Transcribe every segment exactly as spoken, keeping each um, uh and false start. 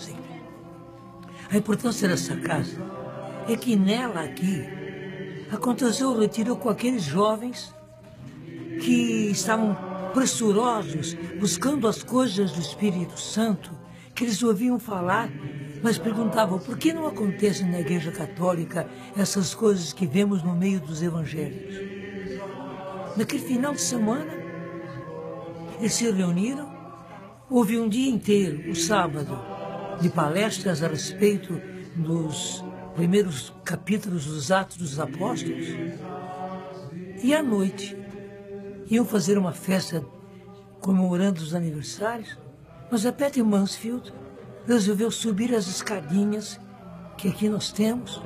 Sim. A importância dessa casa é que nela aqui aconteceu o retiro com aqueles jovens que estavam pressurosos, buscando as coisas do Espírito Santo, que eles ouviam falar, mas perguntavam por que não acontecem na Igreja Católica essas coisas que vemos no meio dos evangelhos. Naquele final de semana, eles se reuniram, houve um dia inteiro, o sábado, de palestras a respeito dos primeiros capítulos dos Atos dos Apóstolos, e à noite iam fazer uma festa comemorando os aniversários, mas a Patty Mansfield resolveu subir as escadinhas que aqui nós temos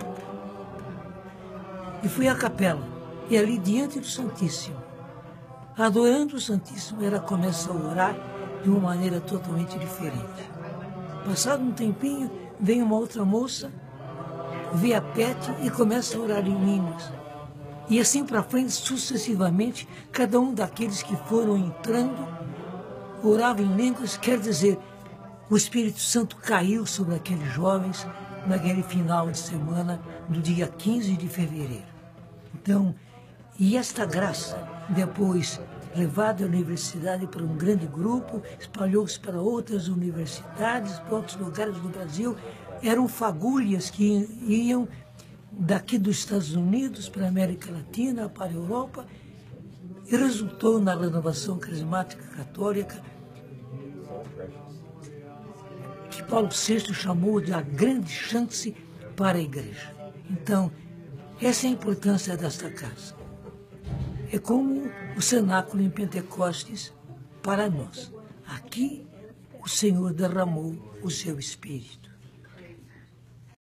e foi à capela, e ali diante do Santíssimo, adorando o Santíssimo, ela começa a orar de uma maneira totalmente diferente. Passado um tempinho, vem uma outra moça, vê a Patty e começa a orar em línguas. E assim para frente, sucessivamente, cada um daqueles que foram entrando, orava em línguas, quer dizer, o Espírito Santo caiu sobre aqueles jovens naquele final de semana do dia quinze de fevereiro. Então, e esta graça, depois levada à universidade para um grande grupo, espalhou-se para outras universidades, para outros lugares do Brasil, eram fagulhas que iam daqui dos Estados Unidos para a América Latina, para a Europa, e resultou na renovação carismática católica, que Paulo sexto chamou de a grande chance para a igreja. Então, essa é a importância desta casa. É como o cenáculo em Pentecostes para nós. Aqui o Senhor derramou o seu Espírito.